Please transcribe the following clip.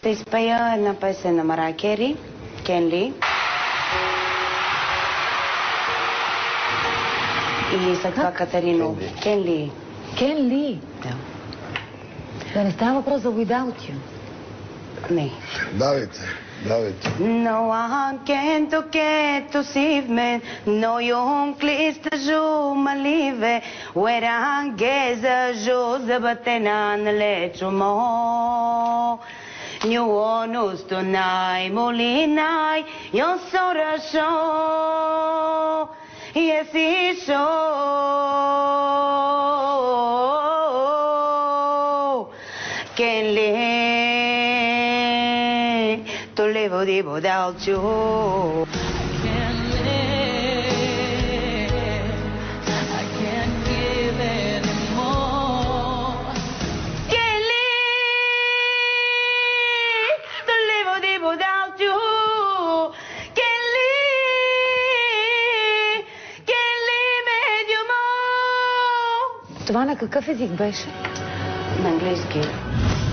Ще изпея една песен на Мария Кери, Кен Ли. И след това Катерино. Кен Ли. Кен Ли? Да. Да не става въпрос за Without You. Не. Давайте. No one can get to save me. No young clist juma live. Where I guess Jose batenan lechumo. New onus tonight molinai. Yon sora show. Yes, it's show. Can to live without you. I can't live. I can't give anymore. Can't live to live without you. Can't live with you more. Това на какъв език беше? На английски.